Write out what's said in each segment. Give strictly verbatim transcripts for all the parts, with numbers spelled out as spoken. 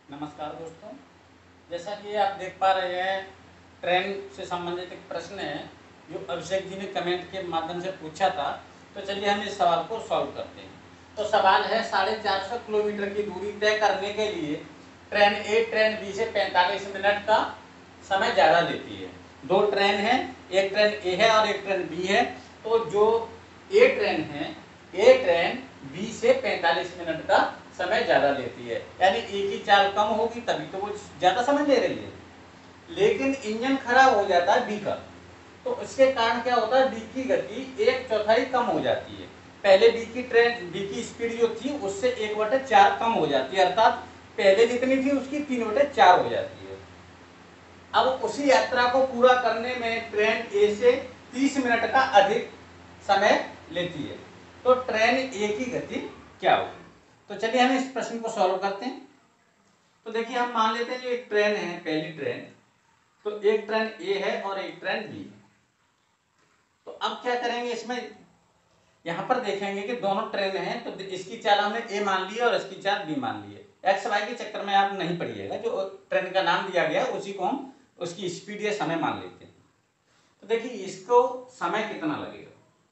नमस्कार दोस्तों, जैसा कि आप देख पा रहे हैं ट्रेन से संबंधित एक प्रश्न है जो अभिषेक जी ने कमेंट के माध्यम से पूछा था। तो चलिए हम इस सवाल को सॉल्व करते हैं। तो सवाल है साढ़े चार सौ किलोमीटर की दूरी तय करने के लिए ट्रेन ए ट्रेन बी से पैंतालीस मिनट का समय ज़्यादा लेती है। दो ट्रेन है, एक ट्रेन ए है और एक ट्रेन बी है। तो जो ए ट्रेन है, ए ट्रेन बी से पैंतालीस मिनट का समय ज़्यादा लेती है, यानी ए की चाल कम होगी तभी तो वो ज़्यादा समय ले रही है। लेकिन इंजन खराब हो जाता है बी का, तो इसके कारण क्या होता है, बी की गति एक चौथाई कम हो जाती है। पहले बी की ट्रेन बी की स्पीड जो थी उससे एक बटे चार कम हो जाती है, अर्थात पहले जितनी थी उसकी तीन बटे चार हो जाती है। अब उसी यात्रा को पूरा करने में ट्रेन ए से तीस मिनट का अधिक समय लेती है। तो ट्रेन ए की गति क्या होगी? तो चलिए हम इस प्रश्न को सॉल्व करते हैं। तो देखिए हम मान लेते हैं जो एक ट्रेन है, पहली ट्रेन, तो एक ट्रेन ए है और एक ट्रेन बी है। तो अब क्या करेंगे, इसमें यहां पर देखेंगे कि दोनों ट्रेन हैं, तो इसकी चाल हमने ए मान ली है और इसकी चाल बी मान ली है। एक्स वाई के चक्कर में आप नहीं पड़िएगा, जो ट्रेन का नाम दिया गया है उसी को हम उसकी स्पीड या समय मान लेते हैं। तो देखिए इसको समय कितना लगेगा,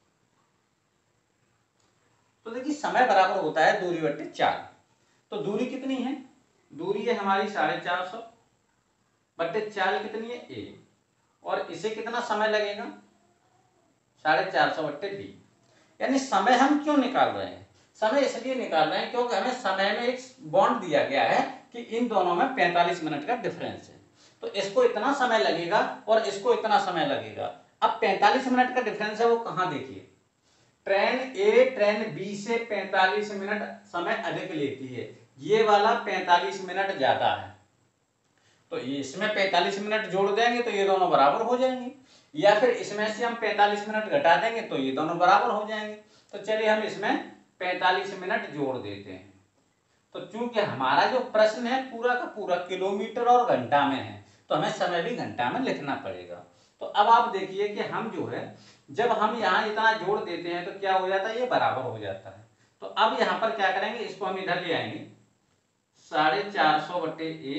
तो देखिए समय बराबर होता है दूरी बट्टे चार। तो दूरी कितनी है, दूरी है हमारी साढ़े चार सौ बट्टे चार कितनी है ए, और इसे कितना समय लगेगा, साढ़े चार सौ बट्टे बी। यानी समय हम क्यों निकाल रहे हैं, समय इसलिए निकाल रहे हैं क्योंकि हमें समय में एक बॉन्ड दिया गया है कि इन दोनों में पैंतालीस मिनट का डिफरेंस है, तो इसको इतना समय लगेगा और इसको इतना समय लगेगा। अब पैंतालीस मिनट का डिफरेंस है वो कहां, देखिए ट्रेन ए ट्रेन बी से पैंतालीस मिनट समय अधिक लेती है, ये वाला पैंतालीस मिनट ज्यादा है, तो इसमें पैंतालीस मिनट जोड़ देंगे तो ये दोनों बराबर हो जाएंगे, या फिर इसमें से हम पैंतालीस मिनट घटा देंगे तो ये दोनों बराबर हो जाएंगे। तो चलिए हम इसमें पैंतालीस मिनट जोड़ देते हैं। तो चूंकि हमारा जो प्रश्न है पूरा का पूरा किलोमीटर और घंटा में है, तो हमें समय भी घंटा में लिखना पड़ेगा। तो अब आप देखिए कि हम जो है जब हम यहाँ इतना जोड़ देते हैं तो क्या हो जाता है, ये बराबर हो जाता है। तो अब यहाँ पर क्या करेंगे, इसको हम इधर ले आएंगे, साढ़े चार सौ बट्टे ए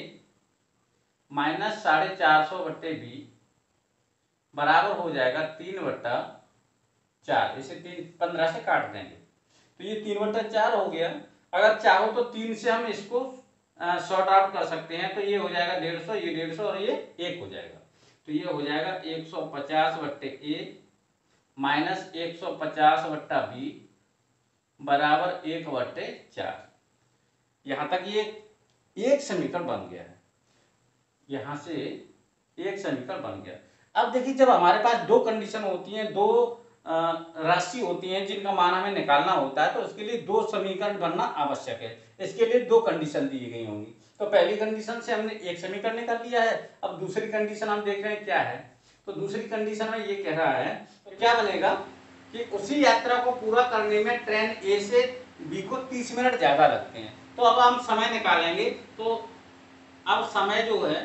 माइनस साढ़े चार सौ बट्टे बी बराबर हो जाएगा तीन बट्टा चार। इसे तीन पंद्रह से काट देंगे तो ये तीन बट्टा चार हो गया। अगर चाहो तो तीन से हम इसको शॉर्ट आउट कर सकते हैं, तो ये हो जाएगा डेढ़ सौ, ये डेढ़ सौ और ये एक हो जाएगा, तो ये हो जाएगा एक सौ पचास बट्टे ए माइनस एक सौ पचास बट्टा बी बराबर एक बट्टे चार। यहां तक ये एक समीकरण बन गया है, यहां से एक समीकरण बन गया। अब देखिए जब हमारे पास दो कंडीशन होती हैं, दो राशि होती हैं जिनका मान हमें निकालना होता है, तो उसके लिए दो समीकरण बनना आवश्यक है। इसके लिए दो कंडीशन दी गई होंगी। तो पहली कंडीशन से हमने एक समीकरण निकाल लिया है, अब दूसरी कंडीशन हम देख रहे हैं क्या है। तो दूसरी कंडीशन में ये कह रहा है, तो क्या बनेगा कि उसी यात्रा को पूरा करने में ट्रेन ए से बी को तीस मिनट ज्यादा लगते हैं। तो अब हम समय निकालेंगे, तो अब समय जो है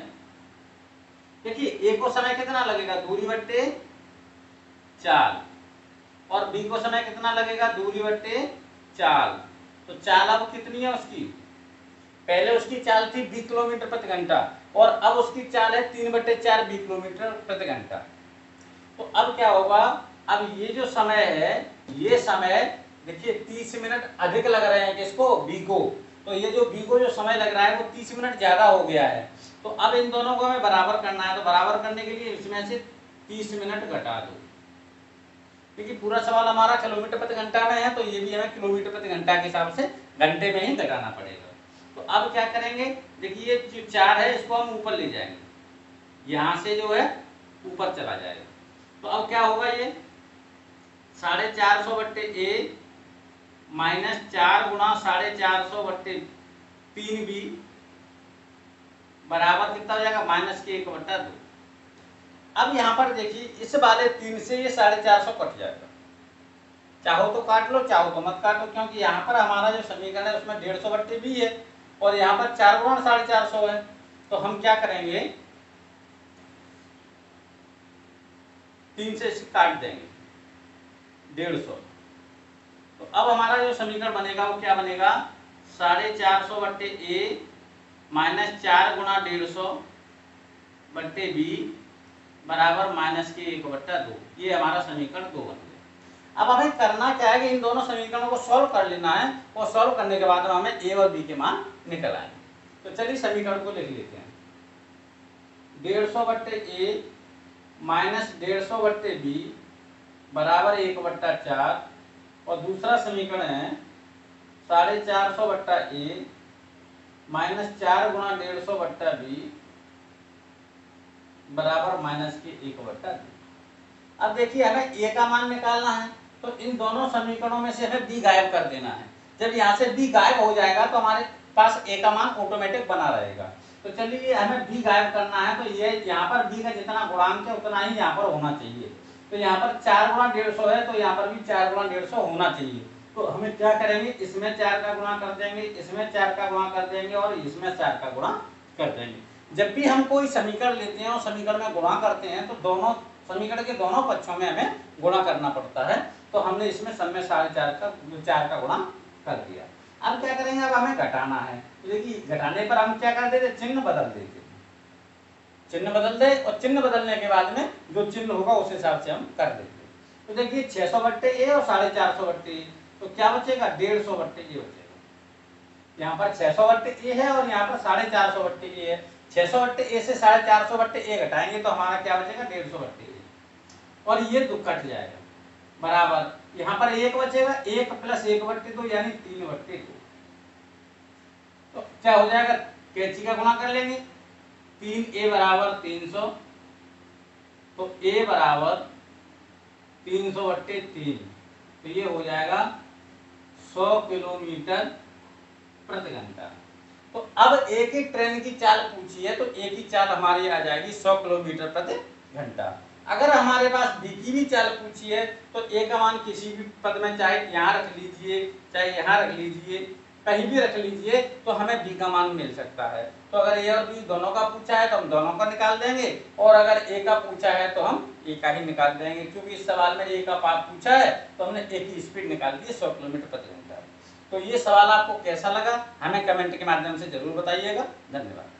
देखिए ए को समय कितना लगेगा, दूरी बट्टे चाल, और बी को समय कितना लगेगा, दूरी बट्टे चाल। तो चाल अब कितनी है उसकी, पहले उसकी चाल थी बीस किलोमीटर प्रति घंटा और अब उसकी चाल है तीन बट्टे चार बीस किलोमीटर प्रति घंटा। तो अब क्या होगा, अब ये जो समय है, ये समय देखिए तीस मिनट अधिक लग रहे हैं किसको, बी को, तो ये जो बी को जो समय लग रहा है वो तीस मिनट ज्यादा हो गया है। तो अब इन दोनों को हमें बराबर करना है, तो बराबर करने के लिए इसमें से तीस मिनट घटा दो, क्योंकि पूरा सवाल हमारा किलोमीटर प्रति घंटा में है, तो ये भी हमें किलोमीटर प्रति घंटा के हिसाब से घंटे में ही घटाना पड़ेगा। तो अब क्या करेंगे, देखिए ये चार है इसको हम ऊपर ले जाएंगे, यहां से जो है ऊपर चला जाएगा। तो अब क्या होगा, ये साढ़े चार सौ बट्टे ए माइनस चार गुना साढ़े चार सौ बट्टे तीन बी बराबर कितना हो जाएगा, माइनस के एक बट्टा दो। अब यहाँ पर देखिए इस वाले तीन से ये साढ़े चार सौ कट जाएगा, चाहो तो काट लो चाहो तो मत काटो, क्योंकि यहाँ पर हमारा जो समीकरण है उसमें डेढ़ सौ बट्टे बी है और यहाँ पर चार गुणा साढ़े चार सौ है। तो हम क्या करेंगे, तीन से इसे काट देंगे, डेढ़ सौ। तो अब हमारा जो समीकरण बनेगा वो क्या बनेगा, साढ़े चार सौ बट्टे ए माइनस चार गुणा डेढ़ सौ बट्टे बी बराबर माइनस के एक बट्टा दो। ये हमारा समीकरण दो बन गया। अब हमें करना क्या है कि इन दोनों समीकरणों को सॉल्व कर लेना है और सॉल्व करने के बाद हमें ए और बी के मान निकल आएंगे। तो चलिए समीकरण को लिख लेते हैं। डेढ़ सौ बट्टे ए माइनस डेढ़ सौ बट्टे बी बराबर एक बट्टा चार, और दूसरा समीकरण है साढ़े चार सौ बट्टा ए माइनस चार गुणा डेढ़ सौ बट्टा बी बराबर माइनस के एक बट्टा दो। अब देखिए हमें ए का मान निकालना है, तो इन दोनों समीकरणों में से हमें बी गायब कर देना है। जब यहाँ से बी गायब हो जाएगा तो हमारे पास ए का मान ऑटोमेटिक बना रहेगा। तो चलिए हमें बी गायब करना है, तो ये यहाँ पर बी का जितना गुणांक है उतना ही यहाँ पर होना चाहिए। तो यहाँ पर चार गुणा डेढ़ सौ है, तो यहाँ पर भी चार गुणा डेढ़ सौ होना चाहिए। तो हमें क्या करेंगे, इसमें चार का गुणा कर देंगे, इसमें चार का गुणा कर देंगे और इसमें चार का गुणा कर देंगे। जब भी हम कोई समीकरण लेते हैं और समीकरण में गुणा करते हैं तो दोनों समीकरण के दोनों पक्षों में हमें गुणा करना पड़ता है। तो हमने इसमें सब में साढ़े चार का चार का गुणा कर दिया। अब क्या करेंगे, अब हमें घटाना है। तो देखिए घटाने पर हम क्या कर देते, चिन्ह बदल देते, चिन्ह बदल दे और चिन्ह बदलने के बाद में जो चिन्ह होगा उस हिसाब से हम कर देते। तो देखिए छह सौ बट्टे ए और साढ़े चार सौ बट्टे ए, तो क्या बचेगा, डेढ़ सौ बट्टे ए बचेगा। यहाँ पर छह सौ बट्टे ए है और यहाँ पर साढ़े चार सौ बट्टे ए है। छह सौ बट्टे ए से साढ़े चार सौ बट्टे ए घटाएंगे तो हमारा क्या बचेगा, डेढ़ सौ बट्टे ए, और ये दो कट जाएगा बराबर। यहाँ पर एक बचेगा, एक प्लस एक बट्टे दो यानी तीन बट्टे दो। तो क्या हो जाएगा, कैंची का गुणा कर लेंगे, तीन ए बराबर तीन सौ, तो ए बराबर तीन सौ बट्टे तीन, तो ये हो जाएगा सौ किलोमीटर प्रति घंटा। तो अब एक ही ट्रेन की चाल पूछी है तो एक ही चाल हमारी आ जाएगी सौ किलोमीटर प्रति घंटा। अगर हमारे पास बी की भी चाल पूछी है तो ए का मान किसी भी पद में, चाहे यहाँ रख लीजिए चाहे यहाँ रख लीजिए, कहीं भी रख लीजिए, तो हमें बी का मान मिल सकता है। तो अगर ए और बी दोनों का पूछा है तो हम दोनों का निकाल देंगे, और अगर ए का पूछा है तो हम ए का ही निकाल देंगे। क्योंकि इस सवाल में ए का पार्ट पूछा है तो हमने ए की स्पीड निकाल दी सौ किलोमीटर प्रति घंटा। तो ये सवाल आपको कैसा लगा हमें कमेंट के माध्यम से जरूर बताइएगा। धन्यवाद।